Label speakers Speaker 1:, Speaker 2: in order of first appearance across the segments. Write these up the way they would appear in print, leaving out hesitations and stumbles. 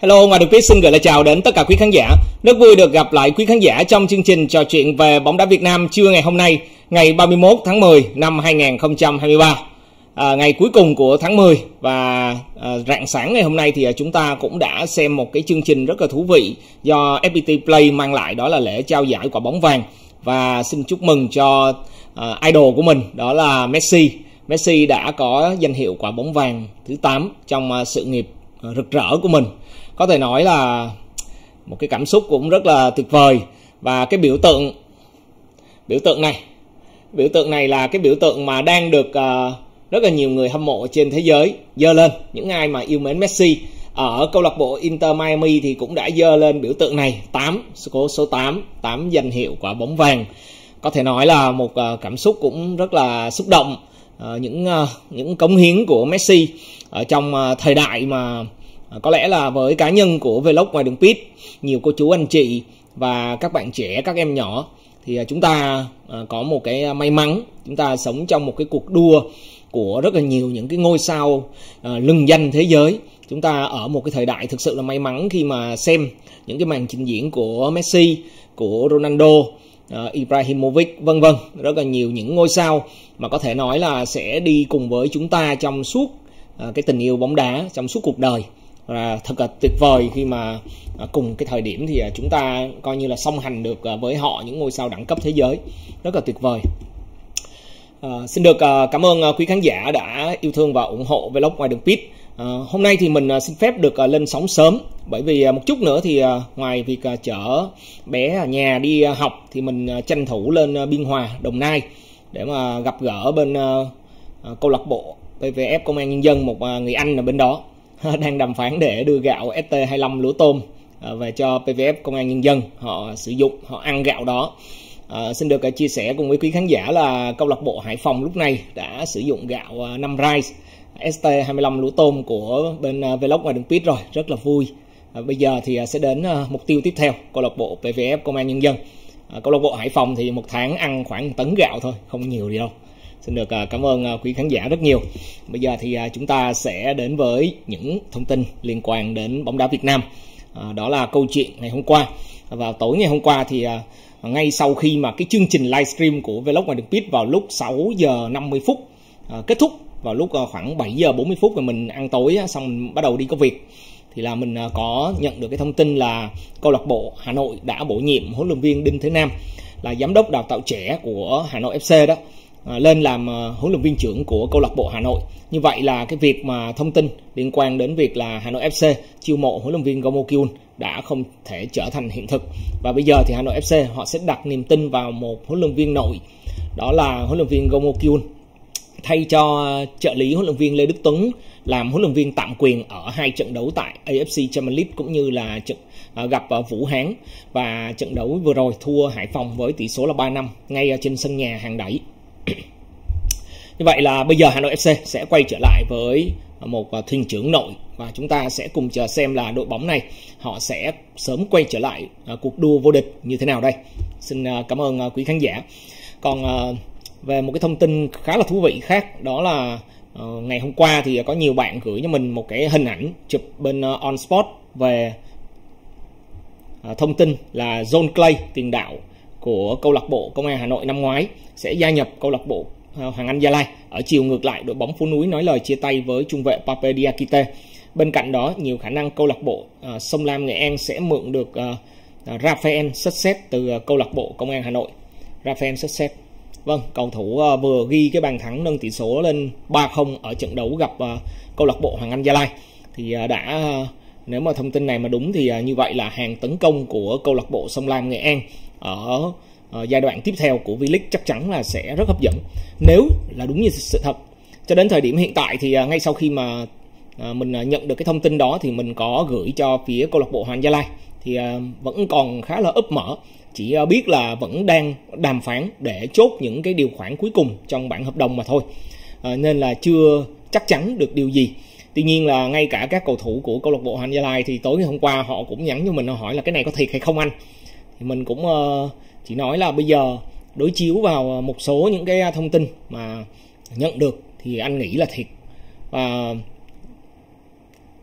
Speaker 1: Hello, Ngoài Đường Pitch xin gửi lời chào đến tất cả quý khán giả. Rất vui được gặp lại quý khán giả trong chương trình trò chuyện về bóng đá Việt Nam trưa ngày hôm nay, ngày 31 tháng 10 năm 2023. Ngày cuối cùng của tháng 10 và rạng sáng ngày hôm nay thì chúng ta cũng đã xem một cái chương trình rất là thú vị do FPT Play mang lại, đó là lễ trao giải quả bóng vàng. Và xin chúc mừng cho idol của mình, đó là Messi. Messi đã có danh hiệu quả bóng vàng thứ 8 trong sự nghiệp rực rỡ của mình. Có thể nói là một cái cảm xúc cũng rất là tuyệt vời. Và cái biểu tượng này là cái biểu tượng mà đang được rất là nhiều người hâm mộ trên thế giới giơ lên. Những ai mà yêu mến Messi ở câu lạc bộ Inter Miami thì cũng đã giơ lên biểu tượng này, số 8 danh hiệu quả bóng vàng. Có thể nói là một cảm xúc cũng rất là xúc động. Những cống hiến của Messi ở trong thời đại mà có lẽ là với cá nhân của Vlog Ngoài Đường Pitch, nhiều cô chú anh chị và các bạn trẻ, các em nhỏ, thì chúng ta có một cái may mắn, chúng ta sống trong một cái cuộc đua của rất là nhiều những cái ngôi sao lừng danh thế giới. Chúng ta ở một cái thời đại thực sự là may mắn khi mà xem những cái màn trình diễn của Messi, của Ronaldo, Ibrahimovic, vân vân. Rất là nhiều những ngôi sao mà có thể nói là sẽ đi cùng với chúng ta trong suốt cái tình yêu bóng đá, trong suốt cuộc đời. Và thật là tuyệt vời khi mà cùng cái thời điểm thì chúng ta coi như là song hành được với họ, những ngôi sao đẳng cấp thế giới. Rất là tuyệt vời. Xin được cảm ơn quý khán giả đã yêu thương và ủng hộ Vlog Ngoài Đường Pitch. Hôm nay thì mình xin phép được lên sóng sớm, bởi vì một chút nữa thì ngoài việc chở bé ở nhà đi học thì mình tranh thủ lên Biên Hòa, Đồng Nai để mà gặp gỡ bên câu lạc bộ PVF Công an Nhân dân, một người anh ở bên đó đang đàm phán để đưa gạo ST25 lúa tôm về cho PVF Công an Nhân dân họ sử dụng, họ ăn gạo đó. Xin được chia sẻ cùng với quý khán giả là câu lạc bộ Hải Phòng lúc này đã sử dụng gạo 5 rice ST25 lúa tôm của bên Vlog Ngoài Đường Pitch rồi, rất là vui. Bây giờ thì sẽ đến mục tiêu tiếp theo, câu lạc bộ PVF Công an Nhân dân. Câu lạc bộ Hải Phòng thì một tháng ăn khoảng 1 tấn gạo thôi, không nhiều gì đâu. Xin được cảm ơn quý khán giả rất nhiều. Bây giờ thì chúng ta sẽ đến với những thông tin liên quan đến bóng đá Việt Nam. Đó là câu chuyện ngày hôm qua. Vào tối ngày hôm qua thì ngay sau khi mà cái chương trình livestream của Vlog Ngoài Đường Pitch vào lúc 6 giờ 50 phút kết thúc, vào lúc khoảng 7 giờ 40 phút rồi mình ăn tối xong mình bắt đầu đi có việc, thì là mình có nhận được cái thông tin là câu lạc bộ Hà Nội đã bổ nhiệm huấn luyện viên Đinh Thế Nam là giám đốc đào tạo trẻ của Hà Nội FC đó, lên làm huấn luyện viên trưởng của câu lạc bộ Hà Nội. Như vậy là cái việc mà thông tin liên quan đến việc là Hà Nội FC chiêu mộ huấn luyện viên Gomo Kyun đã không thể trở thành hiện thực. Và bây giờ thì Hà Nội FC họ sẽ đặt niềm tin vào một huấn luyện viên nội, đó là huấn luyện viên Gomo Kyun, thay cho trợ lý huấn luyện viên Lê Đức Tuấn làm huấn luyện viên tạm quyền ở 2 trận đấu tại AFC Champions League cũng như là trận gặp Vũ Hán, và trận đấu vừa rồi thua Hải Phòng với tỷ số là 3-5 ngay trên sân nhà hàng đẩy. Như vậy là bây giờ Hà Nội FC sẽ quay trở lại với một thuyền trưởng nội, và chúng ta sẽ cùng chờ xem là đội bóng này họ sẽ sớm quay trở lại cuộc đua vô địch như thế nào đây. Xin cảm ơn quý khán giả. Còn về một cái thông tin khá là thú vị khác, đó là ngày hôm qua thì có nhiều bạn gửi cho mình một cái hình ảnh chụp bên On Sport về thông tin là John Clay, tiền đạo của câu lạc bộ Công an Hà Nội năm ngoái, sẽ gia nhập câu lạc bộ Hoàng Anh Gia Lai. Ở chiều ngược lại, đội bóng phố núi nói lời chia tay với trung vệ Pape Diakite. Bên cạnh đó, nhiều khả năng câu lạc bộ Sông Lam Nghệ An sẽ mượn được Rafael Sutset từ câu lạc bộ Công an Hà Nội. Rafael Sutset, vâng, cầu thủ vừa ghi cái bàn thắng nâng tỷ số lên 3-0 ở trận đấu gặp câu lạc bộ Hoàng Anh Gia Lai. Thì nếu mà thông tin này mà đúng thì như vậy là hàng tấn công của câu lạc bộ Sông Lam Nghệ An ở giai đoạn tiếp theo của V-League chắc chắn là sẽ rất hấp dẫn nếu là đúng như sự thật. Cho đến thời điểm hiện tại thì ngay sau khi mà mình nhận được cái thông tin đó thì mình có gửi cho phía câu lạc bộ Hoàng Gia Lai, thì vẫn còn khá là ấp mở, chỉ biết là vẫn đang đàm phán để chốt những cái điều khoản cuối cùng trong bản hợp đồng mà thôi, nên là chưa chắc chắn được điều gì. Tuy nhiên là ngay cả các cầu thủ của câu lạc bộ Hoàng Gia Lai thì tối ngày hôm qua họ cũng nhắn cho mình, họ hỏi là cái này có thiệt hay không anh. Thì mình cũng chỉ nói là bây giờ đối chiếu vào một số những cái thông tin mà nhận được thì anh nghĩ là thiệt. Và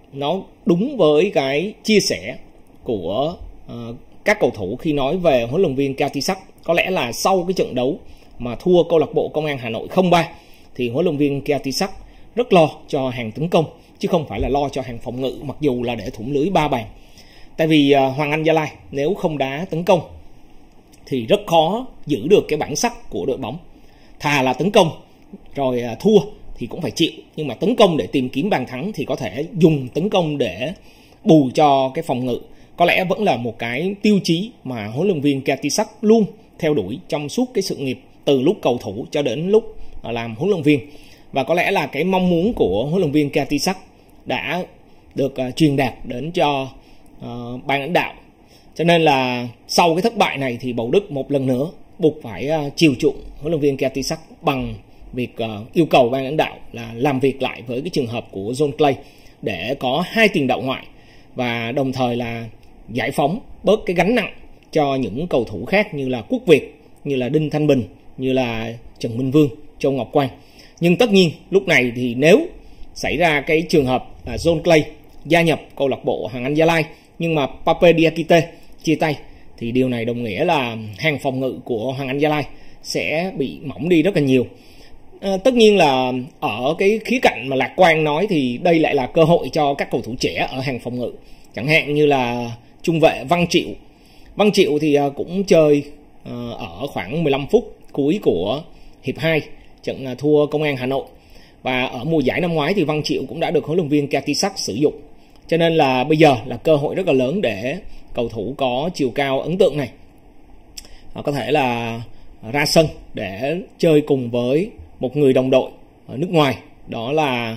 Speaker 1: nó đúng với cái chia sẻ của các cầu thủ khi nói về huấn luyện viên Cao Thị Sắc. Có lẽ là sau cái trận đấu mà thua câu lạc bộ Công an Hà Nội 0-3 thì huấn luyện viên Cao Thị Sắc rất lo cho hàng tấn công chứ không phải là lo cho hàng phòng ngự, mặc dù là để thủng lưới 3 bàn. Tại vì Hoàng Anh Gia Lai nếu không đá tấn công thì rất khó giữ được cái bản sắc của đội bóng. Thà là tấn công rồi thua thì cũng phải chịu, nhưng mà tấn công để tìm kiếm bàn thắng thì có thể dùng tấn công để bù cho cái phòng ngự. Có lẽ vẫn là một cái tiêu chí mà huấn luyện viên Cao Thị Sắc luôn theo đuổi trong suốt cái sự nghiệp từ lúc cầu thủ cho đến lúc làm huấn luyện viên. Và có lẽ là cái mong muốn của huấn luyện viên Cao Thị Sắc đã được truyền đạt đến cho ban lãnh đạo. Cho nên là sau cái thất bại này thì Bầu Đức một lần nữa buộc phải chiều chuộng huấn luyện viên Cao Thị Sắc bằng việc yêu cầu ban lãnh đạo là làm việc lại với cái trường hợp của John Clay để có 2 tiền đạo ngoại và đồng thời là giải phóng bớt cái gánh nặng cho những cầu thủ khác như là Quốc Việt, như là Đinh Thanh Bình, như là Trần Minh Vương, Châu Ngọc Quang. Nhưng tất nhiên lúc này thì nếu xảy ra cái trường hợp là John Clay gia nhập câu lạc bộ Hoàng Anh Gia Lai nhưng mà Pape Diakite chia tay thì điều này đồng nghĩa là hàng phòng ngự của Hoàng Anh Gia Lai sẽ bị mỏng đi rất là nhiều. Tất nhiên là ở cái khía cạnh mà lạc quan nói thì đây lại là cơ hội cho các cầu thủ trẻ ở hàng phòng ngự. Chẳng hạn như là trung vệ Văn Triệu. Văn Triệu thì cũng chơi ở khoảng 15 phút cuối của hiệp 2 trận thua Công an Hà Nội. Và ở mùa giải năm ngoái thì Văn Triệu cũng đã được huấn luyện viên Cao Thị Sắc sử dụng. Cho nên là bây giờ là cơ hội rất là lớn để cầu thủ có chiều cao ấn tượng này có thể là ra sân để chơi cùng với một người đồng đội ở nước ngoài, đó là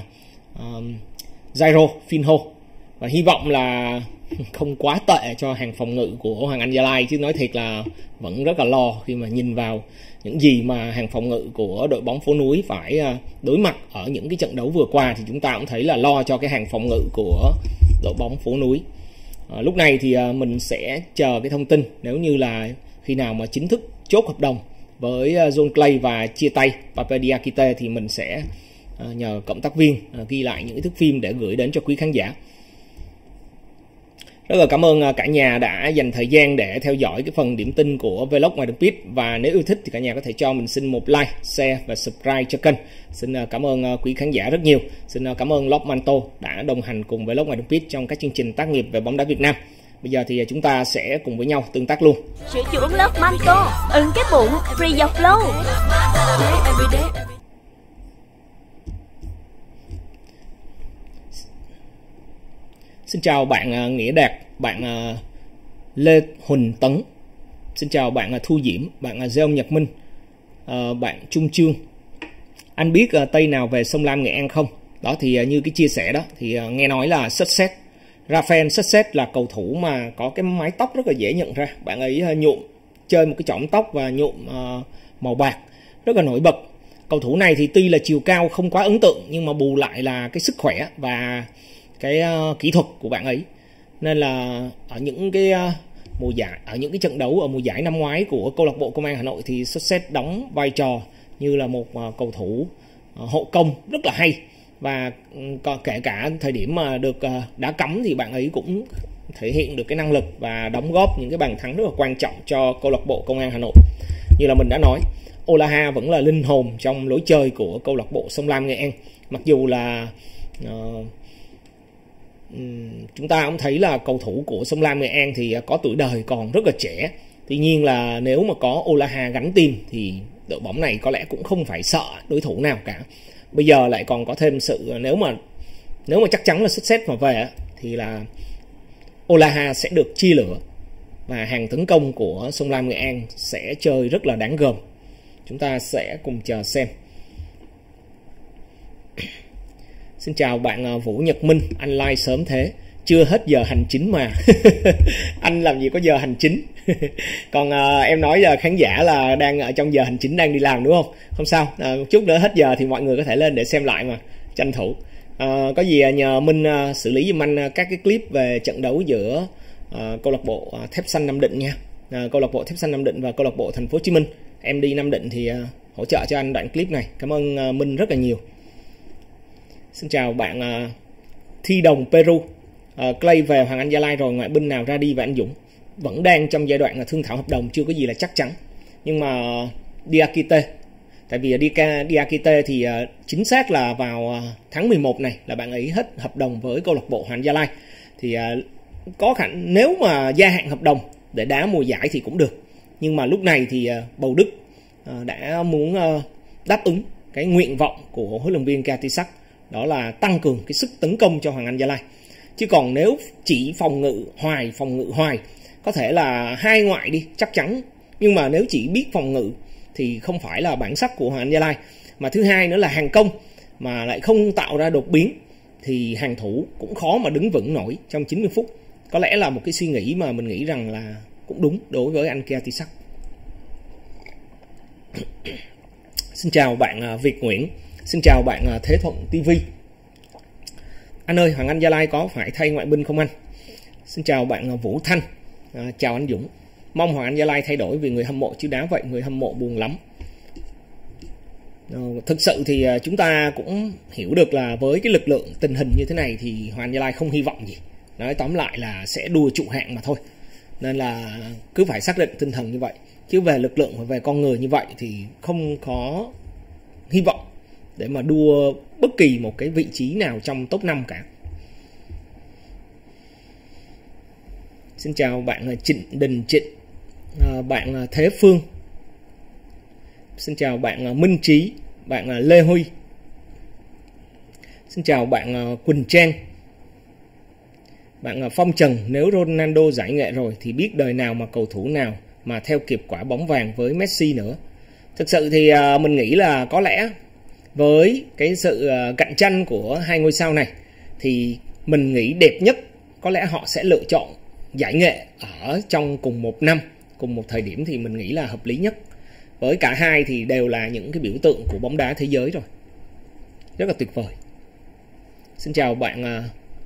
Speaker 1: Jairo Finho. Và hy vọng là không quá tệ cho hàng phòng ngự của Hoàng Anh Gia Lai, chứ nói thiệt là vẫn rất là lo khi mà nhìn vào những gì mà hàng phòng ngự của đội bóng phố núi phải đối mặt ở những cái trận đấu vừa qua, thì chúng ta cũng thấy là lo cho cái hàng phòng ngự của đội bóng phố núi. Lúc này thì mình sẽ chờ cái thông tin, nếu như là khi nào mà chính thức chốt hợp đồng với John Clay và chia tay Pape Diakite thì mình sẽ nhờ cộng tác viên ghi lại những cái thước phim để gửi đến cho quý khán giả. Rất là cảm ơn cả nhà đã dành thời gian để theo dõi cái phần điểm tin của Vlog ngoài đường pitch. Và nếu yêu thích thì cả nhà có thể cho mình xin một like, share và subscribe cho kênh. Xin cảm ơn quý khán giả rất nhiều. Xin cảm ơn Lop Manto đã đồng hành cùng Vlog ngoài đường pitch trong các chương trình tác nghiệp về bóng đá Việt Nam. Bây giờ thì chúng ta sẽ cùng với nhau tương tác luôn.
Speaker 2: Sữa chua uống Lop Manto, ưng cái bụng, free dọc lâu.
Speaker 1: Xin chào bạn Nghĩa Đạt, bạn Lê Huỳnh Tấn. Xin chào bạn Thu Diễm, bạn Gieo Nhật Minh, bạn Trung Trương. Anh biết Tây nào về sông Lam Nghệ An không? Đó thì như cái chia sẻ đó thì nghe nói là Success, Rafael Success là cầu thủ mà có cái mái tóc rất là dễ nhận ra. Bạn ấy nhuộm, chơi một cái chỏm tóc và nhuộm màu bạc, rất là nổi bật. Cầu thủ này thì tuy là chiều cao không quá ấn tượng nhưng mà bù lại là cái sức khỏe và cái kỹ thuật của bạn ấy. Nên là ở những cái mùa giải, ở những cái trận đấu ở mùa giải năm ngoái của câu lạc bộ Công an Hà Nội thì Success đóng vai trò như là một cầu thủ hộ công rất là hay. Và kể cả thời điểm mà được đá cấm thì bạn ấy cũng thể hiện được cái năng lực và đóng góp những cái bàn thắng rất là quan trọng cho câu lạc bộ Công an Hà Nội. Như là mình đã nói, Olaha vẫn là linh hồn trong lối chơi của câu lạc bộ Sông Lam Nghệ An. Mặc dù là chúng ta cũng thấy là cầu thủ của Sông Lam Nghệ An thì có tuổi đời còn rất là trẻ. Tuy nhiên là nếu mà có Olaha gánh tim thì đội bóng này có lẽ cũng không phải sợ đối thủ nào cả. Bây giờ lại còn có thêm sự nếu mà chắc chắn là Success mà về thì là Olaha sẽ được chia lửa và hàng tấn công của Sông Lam Nghệ An sẽ chơi rất là đáng gờm. Chúng ta sẽ cùng chờ xem. Xin chào bạn Vũ Nhật Minh, anh like sớm thế. Chưa hết giờ hành chính mà. Anh làm gì có giờ hành chính. Còn em nói giờ khán giả là đang ở trong giờ hành chính, đang đi làm đúng không? Không sao, một chút nữa hết giờ thì mọi người có thể lên để xem lại mà, tranh thủ. Có gì nhờ Minh xử lý giùm anh các cái clip về trận đấu giữa câu lạc bộ Thép Xanh Nam Định nha. Câu lạc bộ Thép Xanh Nam Định và câu lạc bộ Thành phố Hồ Chí Minh. Em đi Nam Định thì hỗ trợ cho anh đoạn clip này. Cảm ơn Minh rất là nhiều. Xin chào bạn Thi Đồng Peru. Clay về Hoàng Anh Gia Lai rồi, ngoại binh nào ra đi và anh Dũng. Vẫn đang trong giai đoạn thương thảo hợp đồng, chưa có gì là chắc chắn. Nhưng mà Diakite, tại vì Diakite thì chính xác là vào tháng 11 này là bạn ấy hết hợp đồng với câu lạc bộ Hoàng Anh Gia Lai. Thì có khả năng nếu mà gia hạn hợp đồng để đá mùa giải thì cũng được. Nhưng mà lúc này thì Bầu Đức đã muốn đáp ứng cái nguyện vọng của huấn luyện viên Katisak, đó là tăng cường cái sức tấn công cho Hoàng Anh Gia Lai. Chứ còn nếu chỉ phòng ngự hoài, có thể là 2 ngoại đi chắc chắn, nhưng mà nếu chỉ biết phòng ngự thì không phải là bản sắc của Hoàng Anh Gia Lai. Mà thứ hai nữa là hàng công mà lại không tạo ra đột biến thì hàng thủ cũng khó mà đứng vững nổi trong 90 phút. Có lẽ là một cái suy nghĩ mà mình nghĩ rằng là cũng đúng đối với anh Katisak. Xin chào bạn Việt Nguyễn, xin chào bạn Thế Thuận TV. Anh ơi, Hoàng Anh Gia Lai có phải thay ngoại binh không anh? Xin chào bạn Vũ Thanh, chào anh Dũng. Mong Hoàng Anh Gia Lai thay đổi vì người hâm mộ chứ đá vậy người hâm mộ buồn lắm. Thực sự thì chúng ta cũng hiểu được là với cái lực lượng tình hình như thế này thì Hoàng Anh Gia Lai không hy vọng gì. Nói tóm lại là sẽ đua trụ hạng mà thôi. Nên là cứ phải xác định tinh thần như vậy. Chứ về lực lượng và về con người như vậy thì không có hy vọng để mà đua bất kỳ một cái vị trí nào trong top 5 cả. Xin chào bạn Trịnh Đình Trịnh, bạn Thế Phương. Xin chào bạn Minh Trí, bạn Lê Huy. Xin chào bạn Quỳnh Trang. Bạn Phong Trần, nếu Ronaldo giải nghệ rồi thì biết đời nào mà cầu thủ nào mà theo kịp quả bóng vàng với Messi nữa. Thực sự thì mình nghĩ là có lẽ với cái sự cạnh tranh của hai ngôi sao này thì mình nghĩ đẹp nhất có lẽ họ sẽ lựa chọn giải nghệ ở trong cùng một năm, cùng một thời điểm thì mình nghĩ là hợp lý nhất. Với cả hai thì đều là những cái biểu tượng của bóng đá thế giới rồi. Rất là tuyệt vời. Xin chào bạn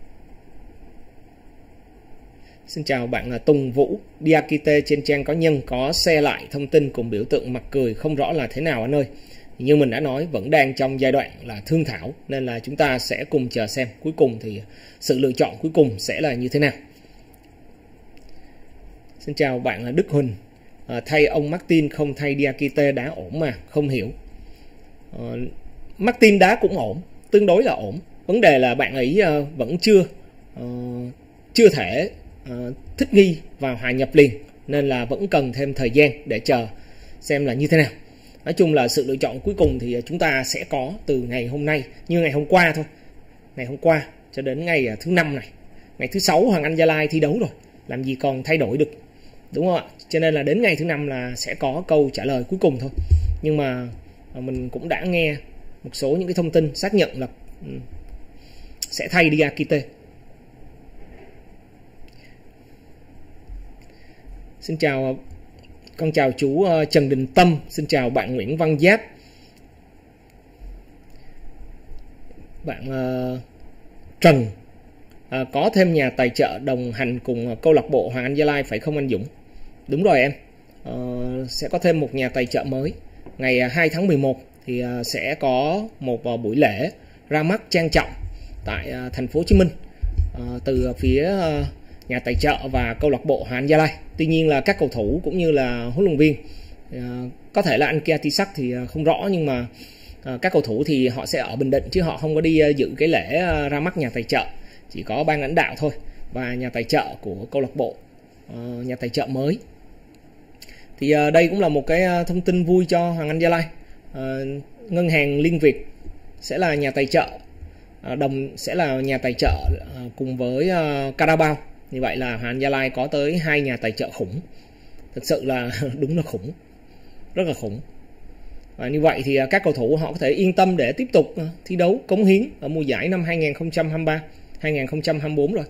Speaker 1: Tùng Vũ. Diakite trên trang cá nhân có share lại thông tin cùng biểu tượng mặt cười không rõ là thế nào anh ơi. Như mình đã nói, vẫn đang trong giai đoạn là thương thảo, nên là chúng ta sẽ cùng chờ xem cuối cùng thì sự lựa chọn cuối cùng sẽ là như thế nào. Xin chào bạn Đức Huỳnh. Thay ông Martin không thay Diakite đá ổn mà, không hiểu. Martin đá cũng ổn, tương đối là ổn. Vấn đề là bạn ấy vẫn chưa thể thích nghi vào hòa nhập liền, nên là vẫn cần thêm thời gian để chờ xem là như thế nào. Nói chung là sự lựa chọn cuối cùng thì chúng ta sẽ có từ ngày hôm nay, như ngày hôm qua thôi. Ngày hôm qua cho đến ngày thứ 5 này. Ngày thứ 6 Hoàng Anh Gia Lai thi đấu rồi, làm gì còn thay đổi được, đúng không ạ? Cho nên là đến ngày thứ 5 là sẽ có câu trả lời cuối cùng thôi. Nhưng mà mình cũng đã nghe một số những cái thông tin xác nhận là sẽ thay Diakite. Xin chào, con chào chú Trần Đình Tâm. Xin chào bạn Nguyễn Văn Giáp. Bạn Trần, có thêm nhà tài trợ đồng hành cùng câu lạc bộ Hoàng Anh Gia Lai phải không anh Dũng? Đúng rồi em. Sẽ có thêm một nhà tài trợ mới. Ngày 2 tháng 11 thì sẽ có một buổi lễ ra mắt trang trọng tại thành phố Hồ Chí Minh từ phía nhà tài trợ và câu lạc bộ Hoàng Anh Gia Lai. Tuy nhiên là các cầu thủ cũng như là huấn luyện viên, có thể là anh Katisak thì không rõ, nhưng mà các cầu thủ thì họ sẽ ở Bình Định chứ họ không có đi dự cái lễ ra mắt nhà tài trợ. Chỉ có ban lãnh đạo thôi và nhà tài trợ của câu lạc bộ, nhà tài trợ mới. Thì đây cũng là một cái thông tin vui cho Hoàng Anh Gia Lai. Ngân hàng Liên Việt sẽ là nhà tài trợ, sẽ là nhà tài trợ cùng với Carabao. Như vậy là Hoàng Anh Gia Lai có tới 2 nhà tài trợ khủng. Thực sự là đúng là khủng, rất là khủng. Và như vậy thì các cầu thủ họ có thể yên tâm để tiếp tục thi đấu cống hiến ở mùa giải năm 2023 2024 rồi.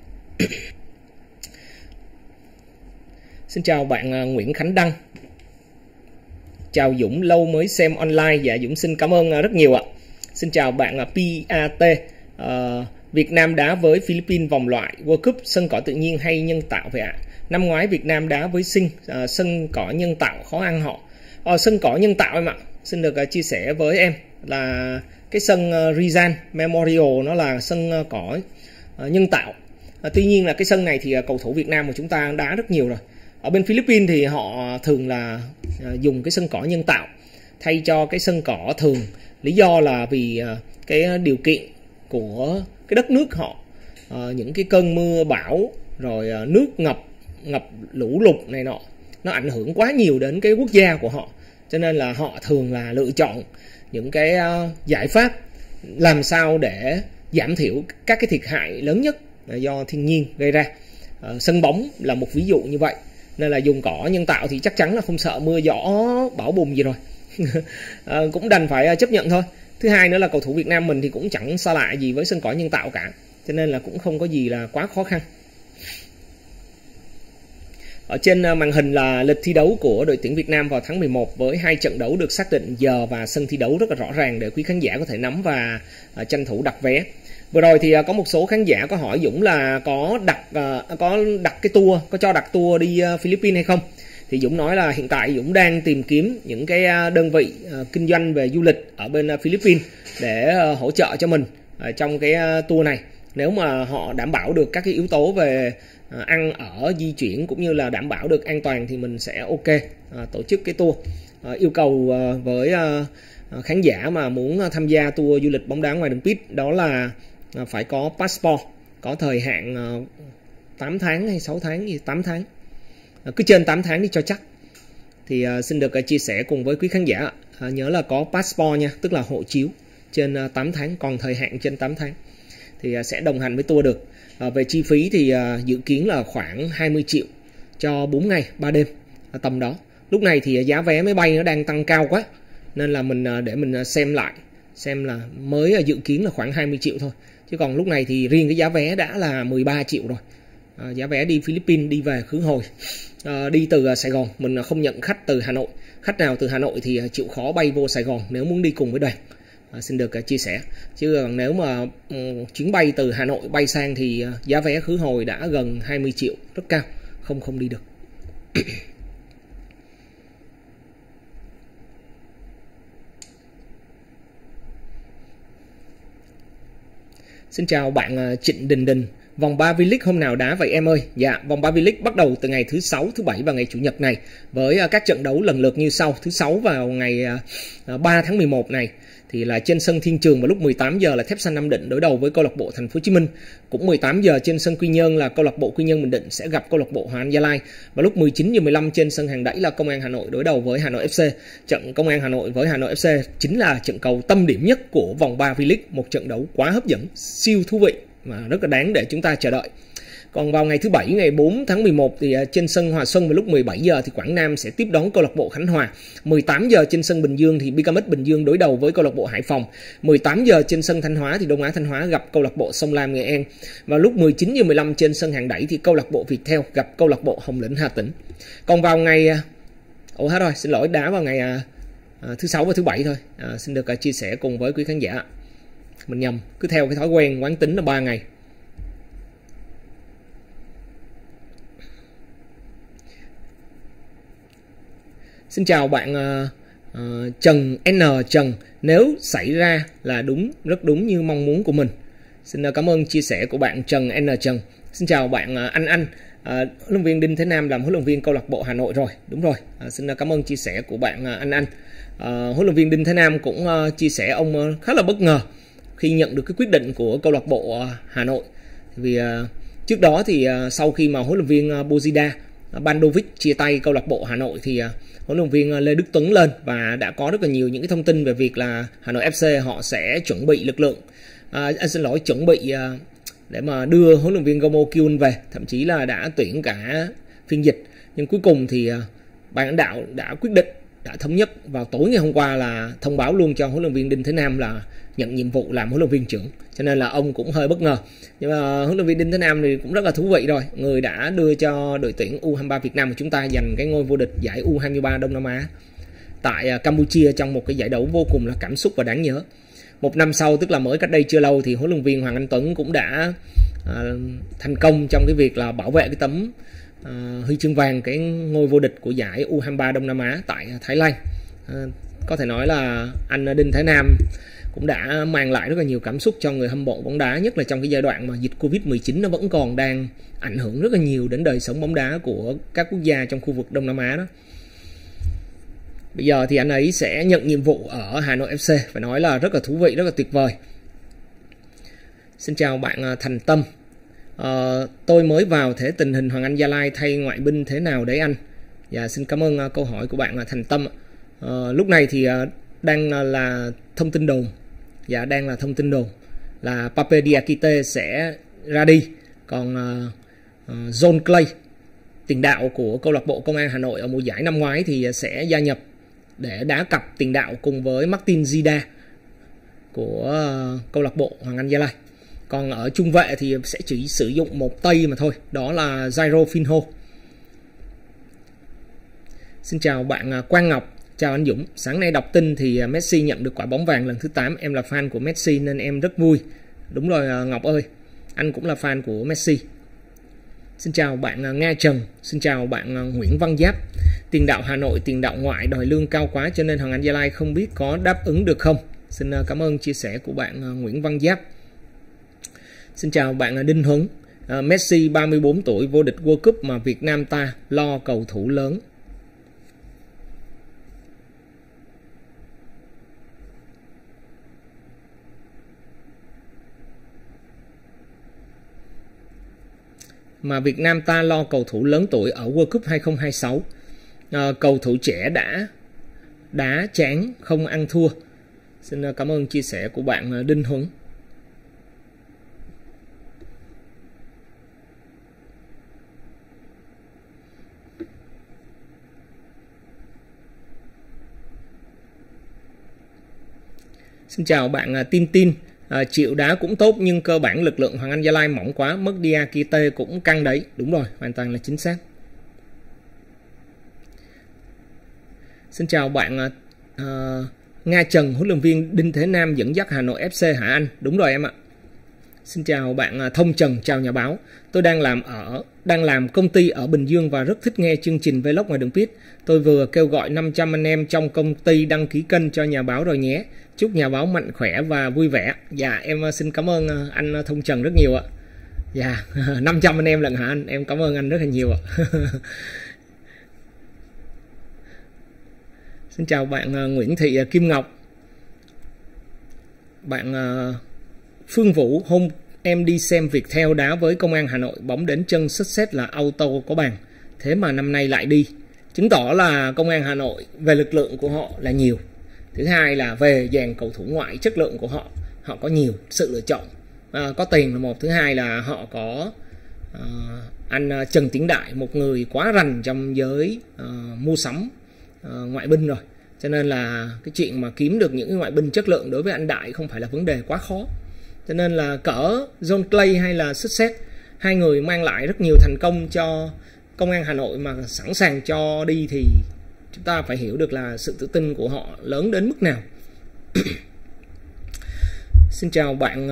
Speaker 1: Xin chào bạn Nguyễn Khánh Đăng. Chào Dũng, lâu mới xem online. Dạ Dũng xin cảm ơn rất nhiều ạ. Xin chào bạn PAT. Việt Nam đá với Philippines vòng loại World Cup sân cỏ tự nhiên hay nhân tạo vậy ạ? Năm ngoái Việt Nam đá với Sing, sân cỏ nhân tạo khó ăn họ. Sân cỏ nhân tạo em ạ. Xin được chia sẻ với em là cái sân Rizal Memorial nó là sân cỏ nhân tạo. Tuy nhiên là cái sân này thì cầu thủ Việt Nam của chúng ta đá rất nhiều rồi. Ở bên Philippines thì họ thường là dùng cái sân cỏ nhân tạo thay cho cái sân cỏ thường. Lý do là vì cái điều kiện của cái đất nước họ, những cái cơn mưa bão rồi nước ngập lũ lụt này nọ, nó ảnh hưởng quá nhiều đến cái quốc gia của họ, cho nên là họ thường là lựa chọn những cái giải pháp làm sao để giảm thiểu các cái thiệt hại lớn nhất do thiên nhiên gây ra. Sân bóng là một ví dụ như vậy, nên là dùng cỏ nhân tạo thì chắc chắn là không sợ mưa gió bão bùng gì rồi. Cũng đành phải chấp nhận thôi. Thứ hai nữa là cầu thủ Việt Nam mình thì cũng chẳng xa lạ gì với sân cỏ nhân tạo cả, cho nên là cũng không có gì là quá khó khăn. Ở trên màn hình là lịch thi đấu của đội tuyển Việt Nam vào tháng 11 với 2 trận đấu được xác định giờ và sân thi đấu rất là rõ ràng để quý khán giả có thể nắm và tranh thủ đặt vé. Vừa rồi thì có một số khán giả có hỏi Dũng là có đặt cái tour, có cho đặt tour đi Philippines hay không. Thì Dũng nói là hiện tại Dũng đang tìm kiếm những cái đơn vị kinh doanh về du lịch ở bên Philippines để hỗ trợ cho mình trong cái tour này. Nếu mà họ đảm bảo được các cái yếu tố về ăn ở, di chuyển cũng như là đảm bảo được an toàn thì mình sẽ ok tổ chức cái tour. Yêu cầu với khán giả mà muốn tham gia tour du lịch bóng đá ngoài đường pitch đó là phải có passport, có thời hạn 8 tháng hay 6 tháng gì, 8 tháng, cứ trên 8 tháng đi cho chắc. Thì xin được chia sẻ cùng với quý khán giả, nhớ là có passport nha, tức là hộ chiếu trên 8 tháng, còn thời hạn trên 8 tháng thì sẽ đồng hành với tour được. Về chi phí thì dự kiến là khoảng 20 triệu cho 4 ngày 3 đêm tầm đó. Lúc này thì giá vé máy bay nó đang tăng cao quá, nên là mình để mình xem lại xem là mới dự kiến là khoảng 20 triệu thôi. Chứ còn lúc này thì riêng cái giá vé đã là 13 triệu rồi. Giá vé đi Philippines đi về khứ hồi. Đi từ Sài Gòn, mình không nhận khách từ Hà Nội. Khách nào từ Hà Nội thì chịu khó bay vô Sài Gòn nếu muốn đi cùng với đoàn. Xin được chia sẻ. Chứ nếu mà chuyến bay từ Hà Nội bay sang thì giá vé khứ hồi đã gần 20 triệu, rất cao, không đi được. Xin chào bạn Trịnh Đình. Vòng 3 V-League hôm nào đá vậy em ơi? Dạ, vòng 3 V-League bắt đầu từ ngày thứ 6, thứ 7 và ngày Chủ nhật này với các trận đấu lần lượt như sau. Thứ 6 vào ngày 3 tháng 11 này thì là trên sân Thiên Trường vào lúc 18 giờ là Thép Xanh Nam Định đối đầu với câu lạc bộ Thành phố Hồ Chí Minh. Cũng 18 giờ trên sân Quy Nhơn là câu lạc bộ Quy Nhơn Bình Định sẽ gặp câu lạc bộ Hoàng Anh Gia Lai. Và lúc 19:15 trên sân Hàng Đẩy là Công an Hà Nội đối đầu với Hà Nội FC. Trận Công an Hà Nội với Hà Nội FC chính là trận cầu tâm điểm nhất của vòng 3 V-League, một trận đấu quá hấp dẫn, siêu thú vị mà rất là đáng để chúng ta chờ đợi. Còn vào ngày thứ Bảy ngày 4 tháng 11 thì trên sân Hòa Xuân vào lúc 17 giờ thì Quảng Nam sẽ tiếp đón câu lạc bộ Khánh Hòa. 18 giờ trên sân Bình Dương thì BKMX Bình Dương đối đầu với câu lạc bộ Hải Phòng. 18 giờ trên sân Thanh Hóa thì Đông Á Thanh Hóa gặp câu lạc bộ Sông Lam Nghệ An. Và lúc 19:15 trên sân Hàng Đẩy thì câu lạc bộ Viettel gặp câu lạc bộ Hồng Lĩnh Hà Tĩnh. Còn vào ngày đá vào ngày thứ 6 và thứ 7 thôi. Xin được chia sẻ cùng với quý khán giả. Mình nhầm, cứ theo cái thói quen quán tính là 3 ngày. Xin chào bạn Trần N. Trần. Nếu xảy ra là đúng, rất đúng như mong muốn của mình. Xin cảm ơn chia sẻ của bạn Trần N. Trần. Xin chào bạn Anh. Huấn luyện viên Đinh Thế Nam làm huấn luyện viên câu lạc bộ Hà Nội rồi. Đúng rồi. Xin cảm ơn chia sẻ của bạn Anh. Huấn luyện viên Đinh Thế Nam cũng chia sẻ ông khá là bất ngờ khi nhận được cái quyết định của câu lạc bộ Hà Nội. Vì trước đó thì sau khi mà huấn luyện viên Bozida Bandovic chia tay câu lạc bộ Hà Nội thì huấn luyện viên Lê Đức Tuấn lên và đã có rất là nhiều những cái thông tin về việc là Hà Nội FC họ sẽ chuẩn bị lực lượng, chuẩn bị để mà đưa huấn luyện viên Gomo Kyun về, thậm chí là đã tuyển cả phiên dịch. Nhưng cuối cùng thì ban lãnh đạo đã quyết định, đã thống nhất vào tối ngày hôm qua là thông báo luôn cho huấn luyện viên Đinh Thế Nam là nhận nhiệm vụ làm huấn luyện viên trưởng, cho nên là ông cũng hơi bất ngờ. Nhưng mà huấn luyện viên Đinh Thế Nam thì cũng rất là thú vị rồi, người đã đưa cho đội tuyển U23 Việt Nam của chúng ta giành cái ngôi vô địch giải U23 Đông Nam Á tại Campuchia trong một cái giải đấu vô cùng là cảm xúc và đáng nhớ. Một năm sau, tức là mới cách đây chưa lâu, thì huấn luyện viên Hoàng Anh Tuấn cũng đã thành công trong cái việc là bảo vệ cái tấm huy chương vàng, cái ngôi vô địch của giải U23 Đông Nam Á tại Thái Lan. Có thể nói là anh Đinh Thế Nam cũng đã mang lại rất là nhiều cảm xúc cho người hâm mộ bóng đá, nhất là trong cái giai đoạn mà dịch Covid-19 nó vẫn còn đang ảnh hưởng rất là nhiều đến đời sống bóng đá của các quốc gia trong khu vực Đông Nam Á đó. Bây giờ thì anh ấy sẽ nhận nhiệm vụ ở Hà Nội FC, phải nói là rất là thú vị, rất là tuyệt vời. Xin chào bạn Thành Tâm. Tôi mới vào, thế tình hình Hoàng Anh Gia Lai thay ngoại binh thế nào đấy anh? Dạ, xin cảm ơn câu hỏi của bạn Thành Tâm. Lúc này thì đang là thông tin đồn, dạ đang là thông tin đồn là Pape Diakite sẽ ra đi, còn John Clay, tiền đạo của câu lạc bộ Công an Hà Nội ở mùa giải năm ngoái thì sẽ gia nhập để đá cặp tiền đạo cùng với Martin Zida của câu lạc bộ Hoàng Anh Gia Lai. Còn ở trung vệ thì sẽ chỉ sử dụng một Tây mà thôi, đó là Jairo Finho. Xin chào bạn Quang Ngọc. Chào anh Dũng. Sáng nay đọc tin thì Messi nhận được quả bóng vàng lần thứ 8. Em là fan của Messi nên em rất vui. Đúng rồi Ngọc ơi, anh cũng là fan của Messi. Xin chào bạn Nga Trần. Xin chào bạn Nguyễn Văn Giáp. Tiền đạo Hà Nội, tiền đạo ngoại đòi lương cao quá cho nên Hoàng Anh Gia Lai không biết có đáp ứng được không. Xin cảm ơn chia sẻ của bạn Nguyễn Văn Giáp. Xin chào bạn Đinh Huấn. Messi 34 tuổi vô địch World Cup mà Việt Nam ta lo cầu thủ lớn. Mà Việt Nam ta lo cầu thủ lớn tuổi ở World Cup 2026. Cầu thủ trẻ đã đá chán không ăn thua. Xin cảm ơn chia sẻ của bạn Đinh Huấn. Xin chào bạn Tin Tin. Chịu đá cũng tốt nhưng cơ bản lực lượng Hoàng Anh Gia Lai mỏng quá, mất Diakite cũng căng đấy. Đúng rồi, hoàn toàn là chính xác. Xin chào bạn Nga Trần. Huấn luyện viên Đinh Thế Nam dẫn dắt Hà Nội FC hả anh? Đúng rồi em ạ. Xin chào bạn Thông Trần. Chào nhà báo. Tôi đang làm công ty ở Bình Dương và rất thích nghe chương trình Vlog ngoài đường pit. Tôi vừa kêu gọi 500 anh em trong công ty đăng ký kênh cho nhà báo rồi nhé. Chúc nhà báo mạnh khỏe và vui vẻ. Dạ em xin cảm ơn anh Thông Trần rất nhiều ạ. Dạ 500 anh em lận hả anh? Em cảm ơn anh rất là nhiều ạ. Xin chào bạn Nguyễn Thị Kim Ngọc. Bạn Phương Vũ. Hôm em đi xem Viettel đá với Công an Hà Nội, bóng đến chân sút xét là auto có bàn. Thế mà năm nay lại đi. Chứng tỏ là Công an Hà Nội về lực lượng của họ là nhiều. Thứ hai là về dàn cầu thủ ngoại chất lượng của họ có nhiều sự lựa chọn. Có tiền là một. Thứ hai là họ có anh Trần Tiến Đại, một người quá rành trong giới mua sắm ngoại binh rồi. Cho nên là cái chuyện mà kiếm được những ngoại binh chất lượng đối với anh Đại không phải là vấn đề quá khó. Cho nên là cỡ John Clay hay là Success, hai người mang lại rất nhiều thành công cho Công an Hà Nội mà sẵn sàng cho đi thì chúng ta phải hiểu được là sự tự tin của họ lớn đến mức nào. Xin chào bạn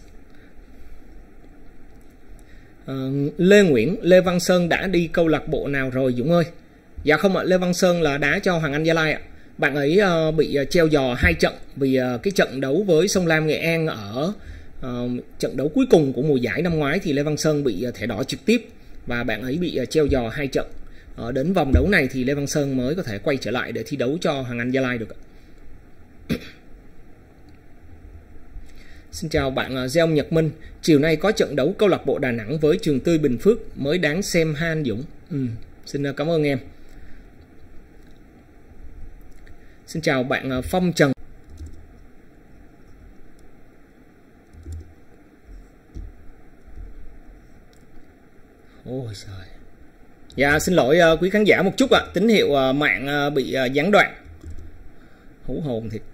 Speaker 1: Lê Nguyễn. Lê Văn Sơn đã đi câu lạc bộ nào rồi Dũng ơi? Dạ không ạ, Lê Văn Sơn là đá cho Hoàng Anh Gia Lai ạ. Bạn ấy bị treo giò 2 trận vì cái trận đấu với Sông Lam Nghệ An ở trận đấu cuối cùng của mùa giải năm ngoái thì Lê Văn Sơn bị thẻ đỏ trực tiếp và bạn ấy bị treo giò 2 trận. Đến vòng đấu này thì Lê Văn Sơn mới có thể quay trở lại để thi đấu cho Hoàng Anh Gia Lai được. Xin chào bạn Gieo Nhật Minh. Chiều nay có trận đấu câu lạc bộ Đà Nẵng với Trường Tươi Bình Phước, mới đáng xem ha anh Dũng. Xin cảm ơn em. Xin chào bạn Phong Trần. Ôi trời. Dạ xin lỗi quý khán giả một chút ạ. Tín hiệu mạng bị gián đoạn. Hú hồn thiệt.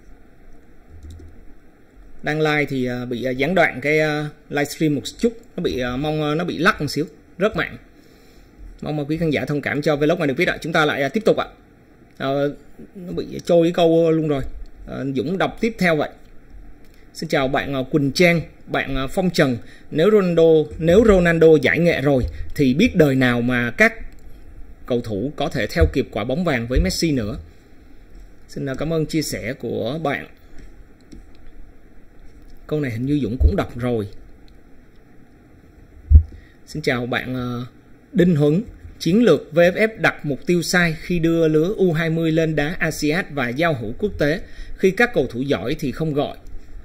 Speaker 1: Đang live thì bị gián đoạn cái livestream một chút. Nó bị mong nó bị lắc một xíu. Rớt mạng. Mong quý khán giả thông cảm cho vlog này được biết ạ. Chúng ta lại tiếp tục ạ. Nó bị trôi cái câu luôn rồi. Dũng đọc tiếp theo vậy. Xin chào bạn Quỳnh Trang. Bạn Phong Trần. Nếu Ronaldo giải nghệ rồi thì biết đời nào mà các cầu thủ có thể theo kịp quả bóng vàng với Messi nữa. Xin cảm ơn chia sẻ của bạn. Câu này hình như Dũng cũng đọc rồi. Xin chào bạn Đinh Huấn. Chiến lược VFF đặt mục tiêu sai khi đưa lứa U20 lên đá ASEAN và giao hữu quốc tế. Khi các cầu thủ giỏi thì không gọi.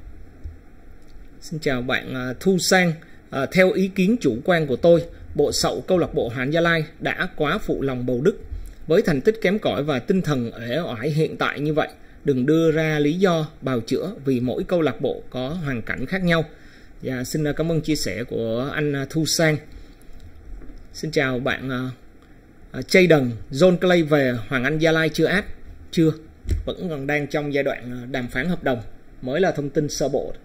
Speaker 1: Xin chào bạn Thu Sang. Theo ý kiến chủ quan của tôi, bộ sậu câu lạc bộ Hoàng Anh Gia Lai đã quá phụ lòng Bầu Đức. Với thành tích kém cỏi và tinh thần uể oải hiện tại như vậy, đừng đưa ra lý do bào chữa vì mỗi câu lạc bộ có hoàn cảnh khác nhau. Và xin cảm ơn chia sẻ của anh Thu Sang. Xin chào bạn Jayden. John Clay về Hoàng Anh Gia Lai chưa áp? Chưa, vẫn còn đang trong giai đoạn đàm phán hợp đồng, mới là thông tin sơ bộ.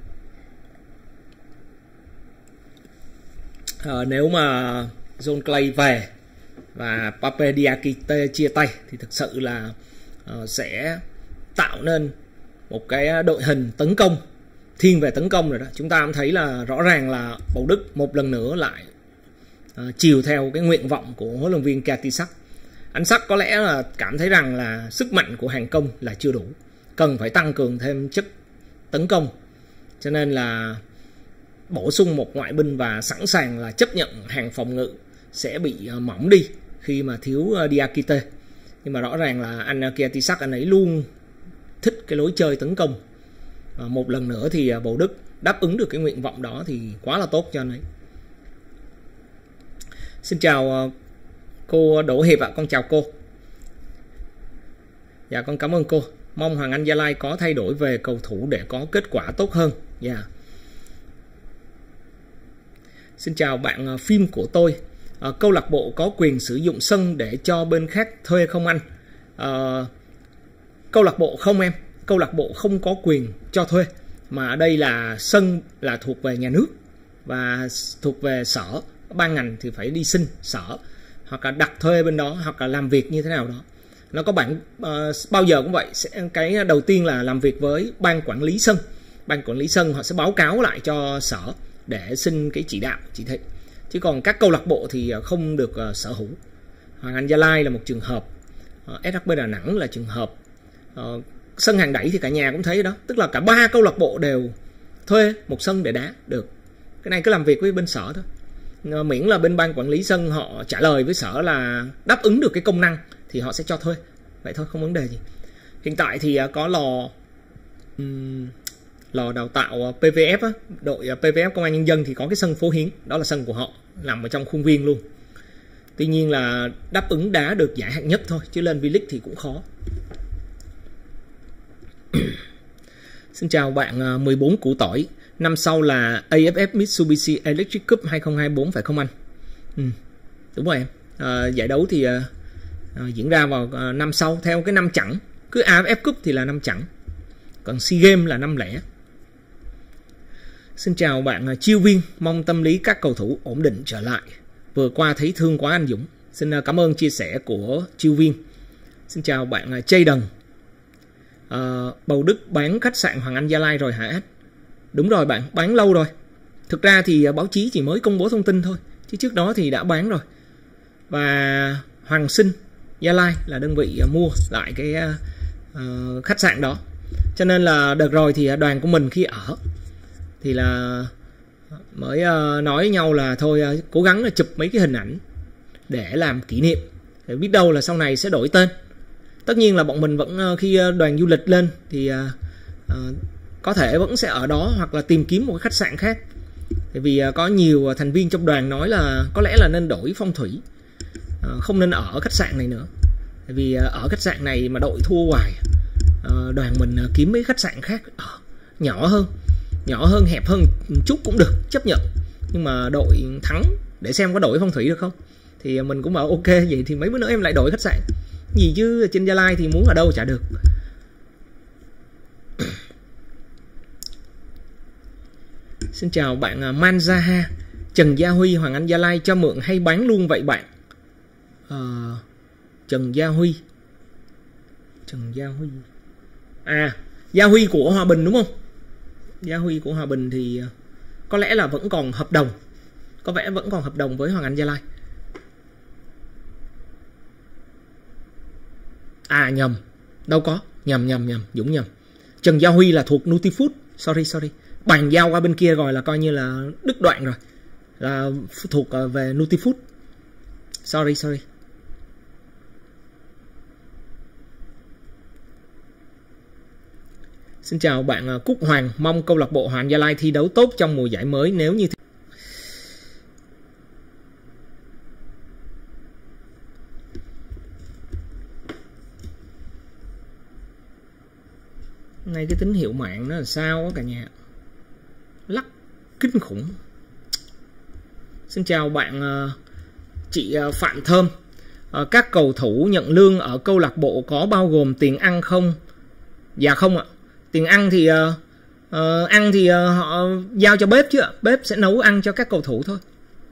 Speaker 1: Nếu mà John Clay về và Pape Diakite chia tay thì thực sự là sẽ tạo nên một cái đội hình tấn công, thiên về tấn công rồi đó. Chúng ta cũng thấy là rõ ràng là Bầu Đức một lần nữa lại chiều theo cái nguyện vọng của huấn luyện viên Katisak. Anh Sắc có lẽ là cảm thấy rằng là sức mạnh của hàng công là chưa đủ, cần phải tăng cường thêm chất tấn công, cho nên là bổ sung một ngoại binh và sẵn sàng là chấp nhận hàng phòng ngự sẽ bị mỏng đi khi mà thiếu Diakite. Nhưng mà rõ ràng là anh Katisak anh ấy luôn thích cái lối chơi tấn công. Một lần nữa thì Bầu Đức đáp ứng được cái nguyện vọng đó thì quá là tốt cho anh ấy. Xin chào cô Đỗ Hiệp ạ. Con chào cô. Dạ con cảm ơn cô. Mong Hoàng Anh Gia Lai có thay đổi về cầu thủ để có kết quả tốt hơn. Dạ. Xin chào bạn Phim của tôi. Câu lạc bộ có quyền sử dụng sân để cho bên khác thuê không anh? Câu lạc bộ không em. Câu lạc bộ không có quyền cho thuê, mà ở đây là sân là thuộc về nhà nước và thuộc về sở, ban ngành thì phải đi xin sở hoặc là đặt thuê bên đó hoặc là làm việc như thế nào đó. Nó có bản bao giờ cũng vậy, cái đầu tiên là làm việc với ban quản lý sân. Ban quản lý sân họ sẽ báo cáo lại cho sở để xin cái chỉ đạo, chỉ thị. Chứ còn các câu lạc bộ thì không được sở hữu. Hoàng Anh Gia Lai là một trường hợp, SHB Đà Nẵng là trường hợp, sân hàng đẩy thì cả nhà cũng thấy đó, tức là cả ba câu lạc bộ đều thuê một sân để đá được. Cái này cứ làm việc với bên sở thôi, miễn là bên ban quản lý sân họ trả lời với sở là đáp ứng được cái công năng thì họ sẽ cho thuê, vậy thôi, không vấn đề gì. Hiện tại thì có lò đào tạo PVF á, đội PVF Công an Nhân dân thì có cái sân Phố Hiến, đó là sân của họ, nằm ở trong khuôn viên luôn. Tuy nhiên là đáp ứng đá được giải hạng nhất thôi, chứ lên V-League thì cũng khó. Xin chào bạn 14 củ tỏi. Năm sau là AFF Mitsubishi Electric Cup 2024 phải không anh? Đúng rồi em. Giải đấu thì diễn ra vào năm sau theo cái năm chẵn. Cứ AFF Cup thì là năm chẵn, còn SEA Games là năm lẻ. Xin chào bạn Chiêu Viên. Mong tâm lý các cầu thủ ổn định trở lại. Vừa qua thấy thương quá anh Dũng. Xin cảm ơn chia sẻ của Chiêu Viên. Xin chào bạn Jayden. Bầu Đức bán khách sạn Hoàng Anh Gia Lai rồi hả? Đúng rồi bạn, bán lâu rồi. Thực ra thì báo chí chỉ mới công bố thông tin thôi, chứ trước đó thì đã bán rồi. Và Hoàng Sinh Gia Lai là đơn vị mua lại cái khách sạn đó. Cho nên là đợt rồi thì đoàn của mình khi ở thì là mới nói nhau là thôi cố gắng là chụp mấy cái hình ảnh để làm kỷ niệm, để biết đâu là sau này sẽ đổi tên. Tất nhiên là bọn mình vẫn khi đoàn du lịch lên thì có thể vẫn sẽ ở đó hoặc là tìm kiếm một cái khách sạn khác. Tại vì có nhiều thành viên trong đoàn nói là có lẽ là nên đổi phong thủy, không nên ở khách sạn này nữa. Tại vì ở khách sạn này mà đội thua hoài, đoàn mình kiếm mấy khách sạn khác nhỏ hơn, hẹp hơn chút cũng được, chấp nhận. Nhưng mà đội thắng để xem có đổi phong thủy được không. Thì mình cũng bảo ok, vậy thì mấy bữa nữa em lại đổi khách sạn. Gì chứ trên Gia Lai thì muốn ở đâu chả được. Xin chào bạn Manzaha. Trần Gia Huy, Hoàng Anh Gia Lai cho mượn hay bán luôn vậy bạn? Trần Gia Huy. Gia Huy của Hòa Bình đúng không? Gia Huy của Hòa Bình thì có lẽ là vẫn còn hợp đồng. Có vẻ vẫn còn hợp đồng với Hoàng Anh Gia Lai. Nhầm. Đâu có. Nhầm, Dũng nhầm. Trần Gia Huy là thuộc Nutifood. Sorry. Bàn giao qua bên kia rồi là coi như là đứt đoạn rồi. Là thuộc về Nutifood. Sorry. Xin chào bạn Cúc Hoàng. Mong câu lạc bộ Hoàng Gia Lai thi đấu tốt trong mùa giải mới. Nếu như nay cái tín hiệu mạng nó là sao á cả nhà, lắc kinh khủng. Xin chào bạn chị Phạm Thơm. Các cầu thủ nhận lương ở câu lạc bộ có bao gồm tiền ăn không? Dạ không ạ. Tiền ăn thì họ giao cho bếp chứ ạ. Bếp sẽ nấu ăn cho các cầu thủ thôi.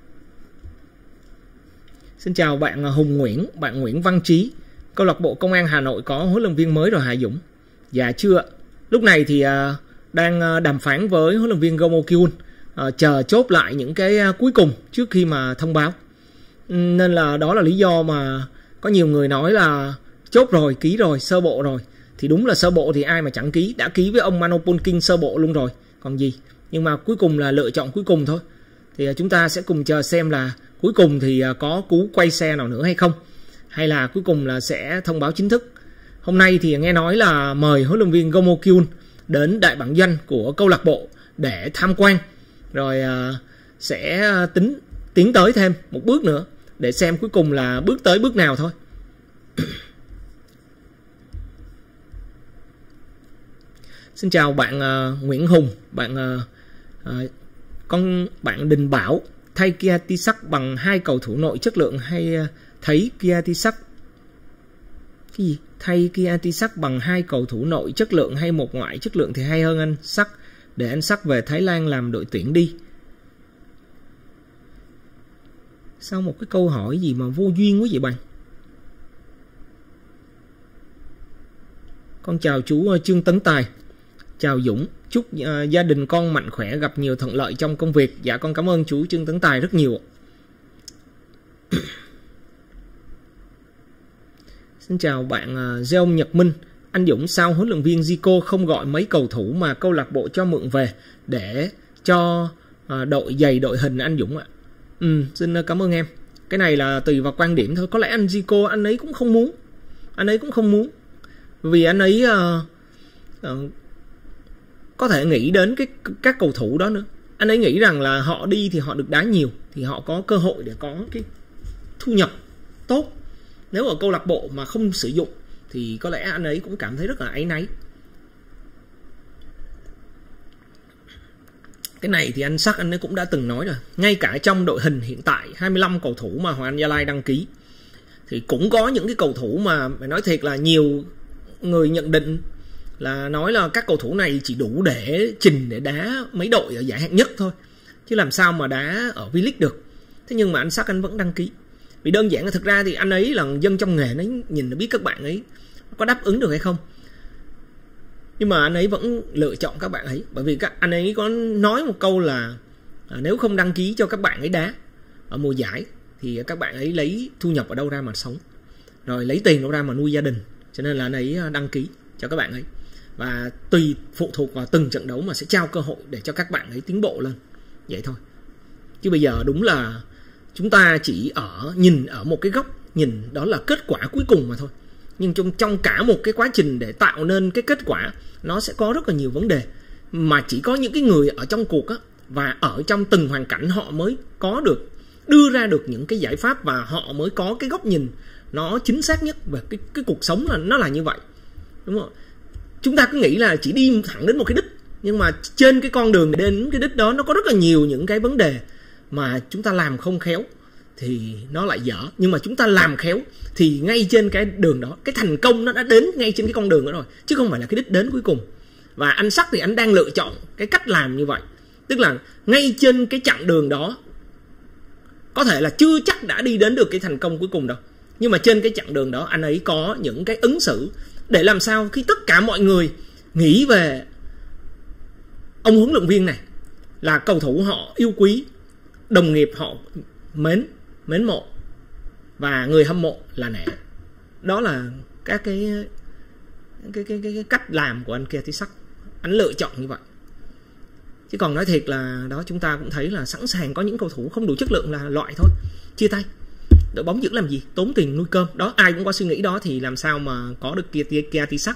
Speaker 1: Xin chào bạn Hùng Nguyễn, bạn Nguyễn Văn Trí. Câu lạc bộ Công an Hà Nội có huấn luyện viên mới rồi hả Dũng? Dạ chưa ạ. Lúc này thì đang đàm phán với huấn luyện viên Gomo Kyun, chờ chốt lại những cái cuối cùng trước khi mà thông báo. Nên là đó là lý do mà có nhiều người nói là chốt rồi, ký rồi, sơ bộ rồi. Thì đúng là sơ bộ thì ai mà chẳng ký, đã ký với ông Manopolking sơ bộ luôn rồi, còn gì. Nhưng mà cuối cùng là lựa chọn cuối cùng thôi. Thì chúng ta sẽ cùng chờ xem là cuối cùng thì có cú quay xe nào nữa hay không, hay là cuối cùng là sẽ thông báo chính thức. Hôm nay thì nghe nói là mời huấn luyện viên Gomo Kyun đến đại bản doanh của câu lạc bộ để tham quan, rồi sẽ tiến tới thêm một bước nữa để xem cuối cùng là bước tới bước nào thôi. Xin chào bạn Nguyễn Hùng, bạn Đình Bảo. Thay Kiatisak bằng 2 cầu thủ nội chất lượng hay thấy Kiatisak cái gì? Thay Kiatisak bằng 2 cầu thủ nội chất lượng hay một ngoại chất lượng thì hay hơn anh Sắc, để anh Sắc về Thái Lan làm đội tuyển đi. Sao một cái câu hỏi gì mà vô duyên quá vậy bạn? Con chào chú Trương Tấn Tài. Chào Dũng, chúc gia đình con mạnh khỏe, gặp nhiều thuận lợi trong công việc. Dạ con cảm ơn chú Trương Tấn Tài rất nhiều. Xin chào bạn Giông Nhật Minh. Anh Dũng, sao huấn luyện viên Zico không gọi mấy cầu thủ mà câu lạc bộ cho mượn về để cho đội giày đội hình anh Dũng ạ? Xin cảm ơn em. Cái này là tùy vào quan điểm thôi. Có lẽ anh Zico anh ấy cũng không muốn. Vì anh ấy có thể nghĩ đến các cầu thủ đó nữa. Anh ấy nghĩ rằng là họ đi thì họ được đá nhiều, thì họ có cơ hội để có cái thu nhập tốt. Nếu ở câu lạc bộ mà không sử dụng thì có lẽ anh ấy cũng cảm thấy rất là áy náy. Cái này thì anh Sắc anh ấy cũng đã từng nói rồi. Ngay cả trong đội hình hiện tại 25 cầu thủ mà Hoàng Anh Gia Lai đăng ký thì cũng có những cái cầu thủ mà phải nói thiệt là nhiều người nhận định là nói là các cầu thủ này chỉ đủ để trình để đá mấy đội ở giải hạng nhất thôi, chứ làm sao mà đá ở V-League được. Thế nhưng mà anh Sắc anh vẫn đăng ký. Vì đơn giản là thực ra thì anh ấy là dân trong nghề, nó nhìn nó biết các bạn ấy có đáp ứng được hay không. Nhưng mà anh ấy vẫn lựa chọn các bạn ấy, bởi vì anh ấy có nói một câu là nếu không đăng ký cho các bạn ấy đá ở mùa giải thì các bạn ấy lấy thu nhập ở đâu ra mà sống, rồi lấy tiền đâu ra mà nuôi gia đình. Cho nên là anh ấy đăng ký cho các bạn ấy, và tùy phụ thuộc vào từng trận đấu mà sẽ trao cơ hội để cho các bạn ấy tiến bộ lên. Vậy thôi. Chứ bây giờ đúng là chúng ta chỉ nhìn ở một cái góc nhìn, đó là kết quả cuối cùng mà thôi. Nhưng trong cả một cái quá trình để tạo nên cái kết quả, nó sẽ có rất là nhiều vấn đề mà chỉ có những cái người ở trong cuộc á, và ở trong từng hoàn cảnh họ mới có được đưa ra được những cái giải pháp, và họ mới có cái góc nhìn nó chính xác nhất về cái cuộc sống, là nó là như vậy, đúng không? Chúng ta cứ nghĩ là chỉ đi thẳng đến một cái đích, nhưng mà trên cái con đường đến cái đích đó nó có rất là nhiều những cái vấn đề mà chúng ta làm không khéo thì nó lại dở. Nhưng mà chúng ta làm khéo thì ngay trên cái đường đó, cái thành công nó đã đến ngay trên cái con đường đó rồi, chứ không phải là cái đích đến cuối cùng. Và anh Sắc thì anh đang lựa chọn cái cách làm như vậy. Tức là ngay trên cái chặng đường đó, có thể là chưa chắc đã đi đến được cái thành công cuối cùng đâu, nhưng mà trên cái chặng đường đó anh ấy có những cái ứng xử để làm sao khi tất cả mọi người nghĩ về ông huấn luyện viên này là cầu thủ họ yêu quý, đồng nghiệp họ mến mộ, và người hâm mộ là nể. Đó là các cái cái cách làm của anh Kiatisak, anh lựa chọn như vậy. Chứ còn nói thiệt là đó, chúng ta cũng thấy là sẵn sàng có những cầu thủ không đủ chất lượng là loại thôi, chia tay. Đội bóng giữ làm gì, tốn tiền nuôi cơm. Đó, ai cũng có suy nghĩ đó thì làm sao mà có được Kiatisak.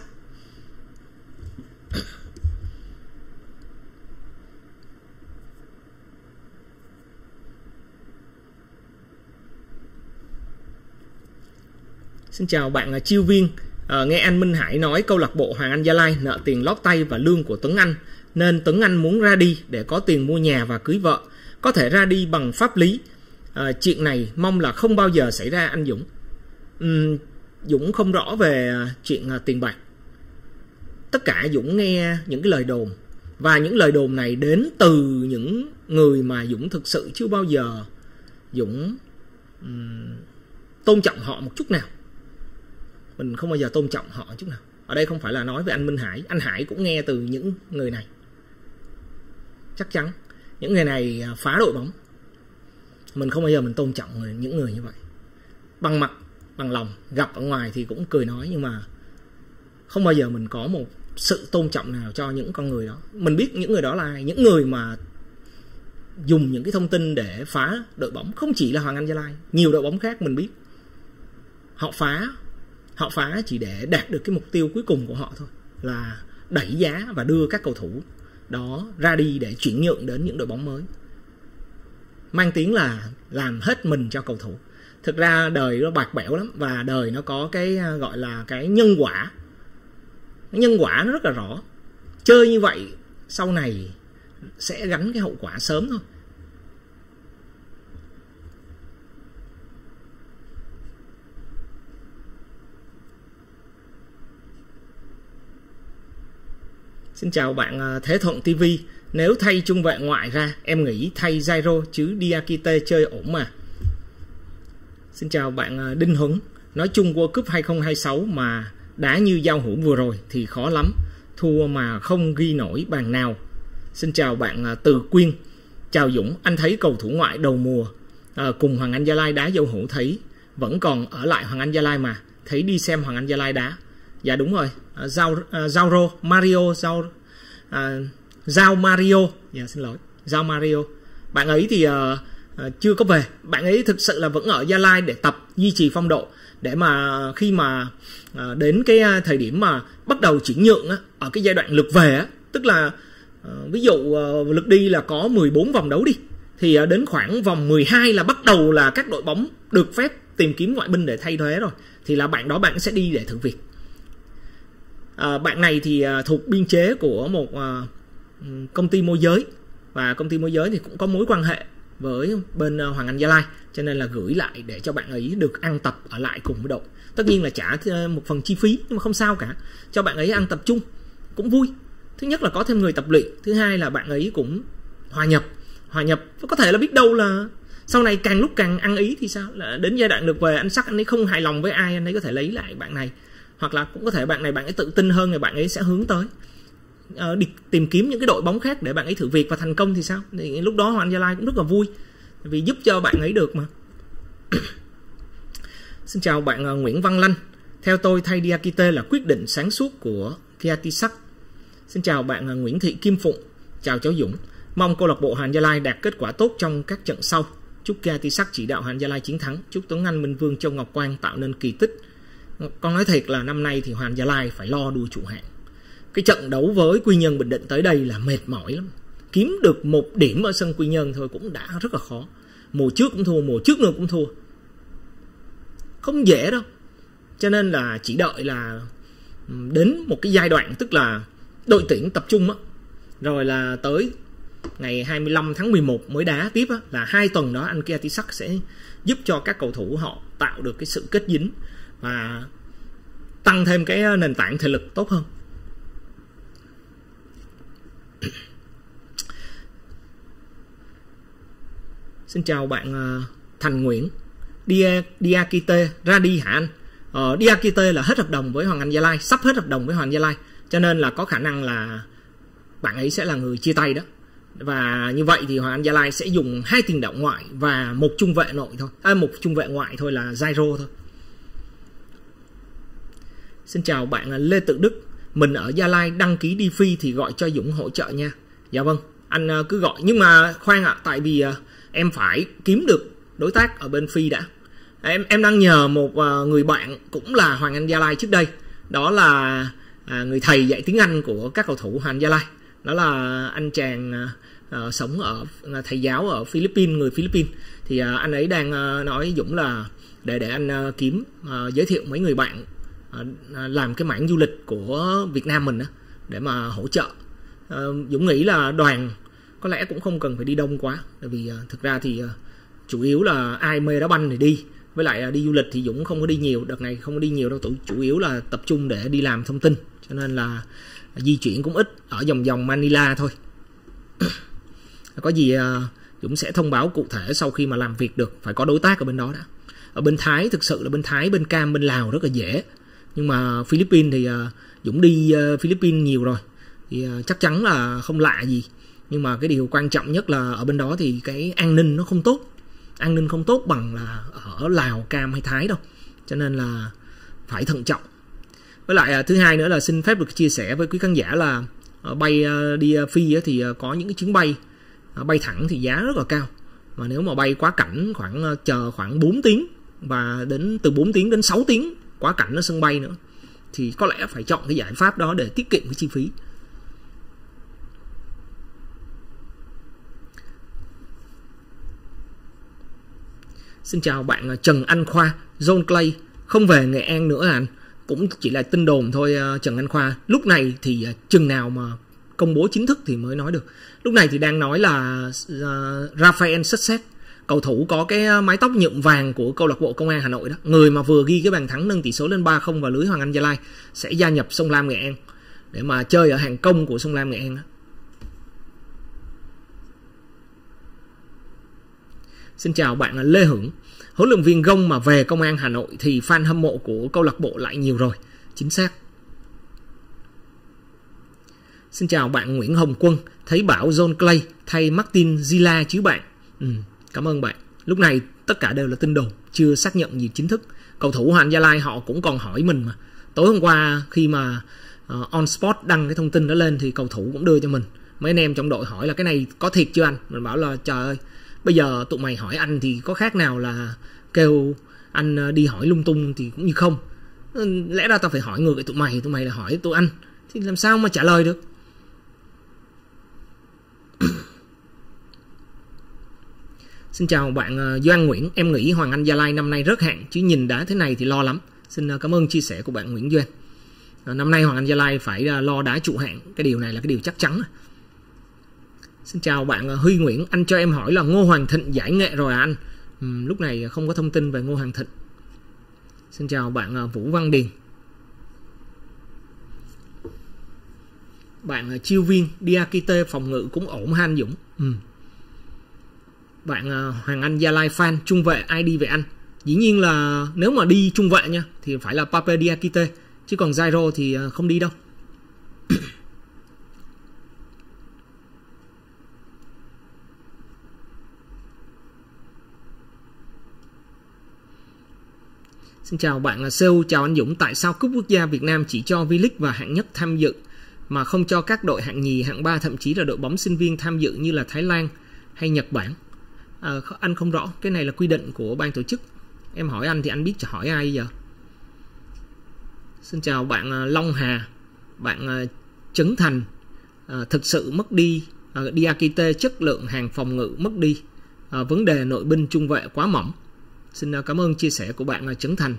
Speaker 1: Xin chào bạn Chiêu Viên. Nghe anh Minh Hải nói câu lạc bộ Hoàng Anh Gia Lai nợ tiền lót tay và lương của Tuấn Anh, nên Tuấn Anh muốn ra đi để có tiền mua nhà và cưới vợ, có thể ra đi bằng pháp lý. Chuyện này mong là không bao giờ xảy ra anh Dũng. Dũng không rõ về chuyện tiền bạc. Tất cả Dũng nghe những cái lời đồn, và những lời đồn này đến từ những người mà Dũng thực sự chưa bao giờ Dũng tôn trọng họ một chút nào. Mình không bao giờ tôn trọng họ chút nào. Ở đây không phải là nói về anh Minh Hải. Anh Hải cũng nghe từ những người này. Chắc chắn những người này phá đội bóng. Mình không bao giờ mình tôn trọng những người như vậy. Bằng mặt, bằng lòng. Gặp ở ngoài thì cũng cười nói, nhưng mà không bao giờ mình có một sự tôn trọng nào cho những con người đó. Mình biết những người đó là ai. Những người mà dùng những cái thông tin để phá đội bóng. Không chỉ là Hoàng Anh Gia Lai, nhiều đội bóng khác mình biết. Họ phá chỉ để đạt được cái mục tiêu cuối cùng của họ thôi, là đẩy giá và đưa các cầu thủ đó ra đi để chuyển nhượng đến những đội bóng mới, mang tiếng là làm hết mình cho cầu thủ. Thực ra đời nó bạc bẽo lắm, và đời nó có cái gọi là cái nhân quả. Cái nhân quả nó rất là rõ. Chơi như vậy sau này sẽ gánh cái hậu quả sớm thôi. Xin chào bạn Thế Thuận TV. Nếu thay trung vệ ngoại ra, em nghĩ thay Jairo chứ Diakite chơi ổn mà. Xin chào bạn Đinh Huấn. Nói chung World Cup 2026 mà đá như giao hữu vừa rồi thì khó lắm, thua mà không ghi nổi bàn nào. Xin chào bạn Từ Quyên. Chào Dũng, anh thấy cầu thủ ngoại đầu mùa cùng Hoàng Anh Gia Lai đá giao hữu thấy vẫn còn ở lại Hoàng Anh Gia Lai mà. Thấy đi xem Hoàng Anh Gia Lai đá. Dạ đúng rồi. Zauro Mario Giao Mario. Dạ xin lỗi, Giao Mario. Bạn ấy thì chưa có về. Bạn ấy thực sự là vẫn ở Gia Lai để tập, duy trì phong độ, để mà khi mà đến cái thời điểm mà bắt đầu chuyển nhượng á, ở cái giai đoạn lượt về á, tức là ví dụ lượt đi là có 14 vòng đấu đi, thì đến khoảng vòng 12 là bắt đầu là các đội bóng được phép tìm kiếm ngoại binh để thay thế rồi, thì là bạn đó bạn sẽ đi để thử việc. Bạn này thì thuộc biên chế của một công ty môi giới, và công ty môi giới thì cũng có mối quan hệ với bên Hoàng Anh Gia Lai, cho nên là gửi lại để cho bạn ấy được ăn tập ở lại cùng với đội. Tất nhiên là trả một phần chi phí, nhưng mà không sao cả, cho bạn ấy ăn tập chung cũng vui. Thứ nhất là có thêm người tập luyện, thứ hai là bạn ấy cũng hòa nhập. Có thể là biết đâu là sau này càng lúc càng ăn ý thì sao, là đến giai đoạn được về anh sắc anh ấy không hài lòng với ai, anh ấy có thể lấy lại bạn này, hoặc là cũng có thể bạn này bạn ấy tự tin hơn thì bạn ấy sẽ hướng tới đi tìm kiếm những cái đội bóng khác để bạn ấy thử việc và thành công thì sao, thì lúc đó Hoàng Anh Gia Lai cũng rất là vui vì giúp cho bạn ấy được mà. Xin chào bạn Nguyễn Văn Lanh. Theo tôi thay Diakite là quyết định sáng suốt của Kiatisak. Xin chào bạn Nguyễn Thị Kim Phụng. Chào cháu Dũng. Mong câu lạc bộ Hoàng Anh Gia Lai đạt kết quả tốt trong các trận sau. Chúc Kiatisak chỉ đạo Hoàng Anh Gia Lai chiến thắng. Chúc Tuấn Anh, Minh Vương, Châu Ngọc Quang tạo nên kỳ tích. Con nói thiệt là năm nay thì Hoàng Anh Gia Lai phải lo đua trụ hạng. Cái trận đấu với Quy Nhơn Bình Định tới đây là mệt mỏi lắm. Kiếm được 1 điểm ở sân Quy Nhơn thôi cũng đã rất là khó. Mùa trước cũng thua, mùa trước nữa cũng thua. Không dễ đâu. Cho nên là chỉ đợi là đến một cái giai đoạn, tức là đội tuyển tập trung á, rồi là tới ngày 25 tháng 11 mới đá tiếp á, là 2 tuần đó anh Kiatisak sẽ giúp cho các cầu thủ họ tạo được cái sự kết dính và tăng thêm cái nền tảng thể lực tốt hơn. Xin chào bạn Thành Nguyễn. Diakite ra đi hả anh? Diakite là hết hợp đồng với Hoàng Anh Gia Lai, sắp hết hợp đồng với Hoàng Anh Gia Lai, cho nên là có khả năng là bạn ấy sẽ là người chia tay đó. Và như vậy thì Hoàng Anh Gia Lai sẽ dùng 2 tiền đạo ngoại và 1 trung vệ nội thôi, 1 trung vệ ngoại thôi là Jairo thôi. Xin chào bạn Lê Tự Đức. Mình ở Gia Lai đăng ký đi phi thì gọi cho Dũng hỗ trợ nha. Dạ vâng, anh cứ gọi. Nhưng mà khoan ạ, tại vì em phải kiếm được đối tác ở bên phi đã. Em đang nhờ một người bạn cũng là Hoàng Anh Gia Lai trước đây. Đó là người thầy dạy tiếng Anh của các cầu thủ Hoàng Anh Gia Lai. Đó là anh chàng sống ở thầy giáo ở Philippines, người Philippines. Thì anh ấy đang nói Dũng là để anh kiếm giới thiệu mấy người bạn làm cái mảng du lịch của Việt Nam mình để mà hỗ trợ. Dũng nghĩ là đoàn có lẽ cũng không cần phải đi đông quá, tại vì thực ra thì chủ yếu là ai mê đá banh thì đi, với lại đi du lịch thì Dũng không có đi nhiều, đợt này không có đi nhiều đâu, chủ yếu là tập trung để đi làm thông tin, cho nên là di chuyển cũng ít, ở vòng Manila thôi. Có gì Dũng sẽ thông báo cụ thể sau khi mà làm việc được, phải có đối tác ở bên đó đã. Ở bên Thái, thực sự là bên Thái, bên Cam, bên Lào rất là dễ, nhưng mà Philippines thì Dũng đi Philippines nhiều rồi thì chắc chắn là không lạ gì. Nhưng mà cái điều quan trọng nhất là ở bên đó thì cái an ninh nó không tốt, an ninh không tốt bằng là ở Lào, Cam hay Thái đâu, cho nên là phải thận trọng. Với lại thứ hai nữa là xin phép được chia sẻ với quý khán giả là bay đi phi thì có những cái chuyến bay bay thẳng thì giá rất là cao, mà nếu mà bay quá cảnh chờ khoảng 4 tiếng và từ 4 tiếng đến 6 tiếng quá cảnh ở sân bay nữa thì có lẽ phải chọn cái giải pháp đó để tiết kiệm cái chi phí. Xin chào bạn Trần Anh Khoa. John Clay không về Nghệ An nữa anh? Cũng chỉ là tin đồn thôi Trần Anh Khoa. Lúc này thì chừng nào mà công bố chính thức thì mới nói được. Lúc này thì đang nói là Rafael Success, cầu thủ có cái mái tóc nhuộm vàng của câu lạc bộ Công an Hà Nội đó, người mà vừa ghi cái bàn thắng nâng tỷ số lên 3-0 vào lưới Hoàng Anh Gia Lai, sẽ gia nhập Sông Lam Nghệ An để mà chơi ở hàng công của Sông Lam Nghệ An đó. Xin chào bạn Lê Hưởng. Huấn luyện viên Gông mà về Công an Hà Nội thì fan hâm mộ của câu lạc bộ lại nhiều rồi. Chính xác. Xin chào bạn Nguyễn Hồng Quân. Thấy bảo John Clay thay Martin Zila chứ bạn? Cảm ơn bạn. Lúc này tất cả đều là tin đồn, chưa xác nhận gì chính thức. Cầu thủ Hoàng Gia Lai họ cũng còn hỏi mình mà. Tối hôm qua khi mà On Sport đăng cái thông tin đó lên thì cầu thủ cũng đưa cho mình. Mấy anh em trong đội hỏi là cái này có thiệt chưa anh? Mình bảo là trời ơi, bây giờ tụi mày hỏi anh thì có khác nào là kêu anh đi hỏi lung tung thì cũng như không. Lẽ ra tao phải hỏi ngược lại tụi mày là hỏi tụi anh, thì làm sao mà trả lời được. Xin chào bạn Doan Nguyễn. Em nghĩ Hoàng Anh Gia Lai năm nay rớt hạng, chứ nhìn đá thế này thì lo lắm. Xin cảm ơn chia sẻ của bạn Nguyễn Doan. Năm nay Hoàng Anh Gia Lai phải lo đá trụ hạng, cái điều này là cái điều chắc chắn. Xin chào bạn Huy Nguyễn. Anh cho em hỏi là Ngô Hoàng Thịnh giải nghệ rồi à anh? Lúc này không có thông tin về Ngô Hoàng Thịnh. Xin chào bạn Vũ Văn Điền. Bạn Chiêu Viên. Diakite phòng ngự cũng ổn ha anh Dũng. Bạn Hoàng Anh Gia Lai fan trung vệ ai đi về anh? Dĩ nhiên là nếu mà đi trung vệ nha thì phải là Pape Diakite, chứ còn Jairo thì không đi đâu. Xin chào bạn Sêu. Chào anh Dũng. Tại sao cúp quốc gia Việt Nam chỉ cho V-League và hạng nhất tham dự mà không cho các đội hạng nhì, hạng 3, thậm chí là đội bóng sinh viên tham dự như là Thái Lan hay Nhật Bản? Anh không rõ, cái này là quy định của ban tổ chức. Em hỏi anh thì anh biết hỏi ai giờ. Xin chào bạn Long Hà. Bạn Trấn Thành. Thực sự mất đi Diakite, chất lượng hàng phòng ngự mất đi, vấn đề nội binh trung vệ quá mỏng. Xin cảm ơn chia sẻ của bạn Trấn Thành.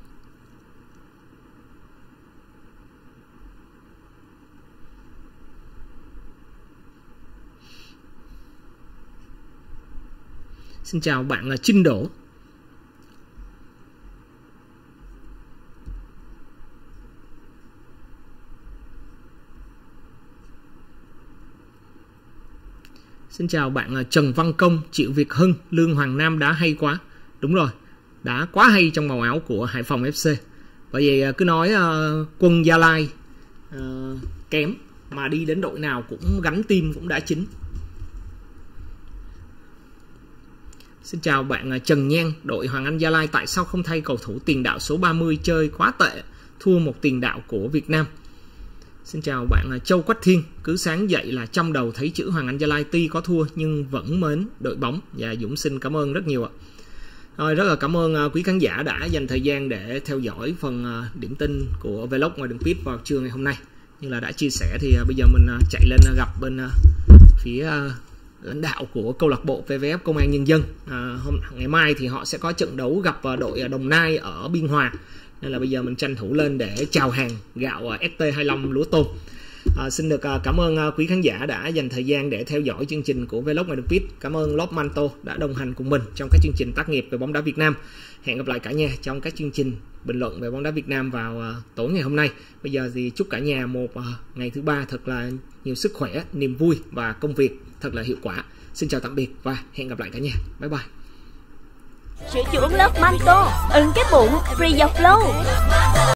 Speaker 1: Xin chào bạn Trinh Đỗ. Xin chào bạn Trần Văn Công. Triệu Việt Hưng. Lương Hoàng Nam đá hay quá. Đúng rồi, đá quá hay trong màu áo của Hải Phòng FC. Bởi vậy cứ nói quân Gia Lai kém mà đi đến đội nào cũng gắn tim, cũng đã chính. Xin chào bạn Trần Nhan. Đội Hoàng Anh Gia Lai tại sao không thay cầu thủ tiền đạo số 30 chơi quá tệ? thua một tiền đạo của Việt Nam. Xin chào bạn Châu Quách Thiên. Cứ sáng dậy là trong đầu thấy chữ Hoàng Anh Gia Lai tuy có thua nhưng vẫn mến đội bóng. Và Dũng xin cảm ơn rất nhiều ạ. Rồi, rất là cảm ơn quý khán giả đã dành thời gian để theo dõi phần điểm tin của Vlog Ngoài Đường Pitch vào trưa ngày hôm nay. Như là đã chia sẻ thì bây giờ mình chạy lên gặp bên phía lãnh đạo của câu lạc bộ PVF Công an Nhân dân. Ngày mai thì họ sẽ có trận đấu gặp đội Đồng Nai ở Biên Hòa, nên là bây giờ mình tranh thủ lên để chào hàng gạo ST25 lúa tôm. Xin được cảm ơn quý khán giả đã dành thời gian để theo dõi chương trình của Vlog Ngoài Đường Pitch. Cảm ơn Lop Manto đã đồng hành cùng mình trong các chương trình tác nghiệp về bóng đá Việt Nam. Hẹn gặp lại cả nhà trong các chương trình bình luận về bóng đá Việt Nam vào tối ngày hôm nay. Bây giờ thì chúc cả nhà một ngày thứ ba thật là nhiều sức khỏe, niềm vui và công việc thật là hiệu quả. Xin chào tạm biệt và hẹn gặp lại cả nhà. Bye bye.
Speaker 2: Sữa chữa lớp Manto, ưng cái bụng, free your flow.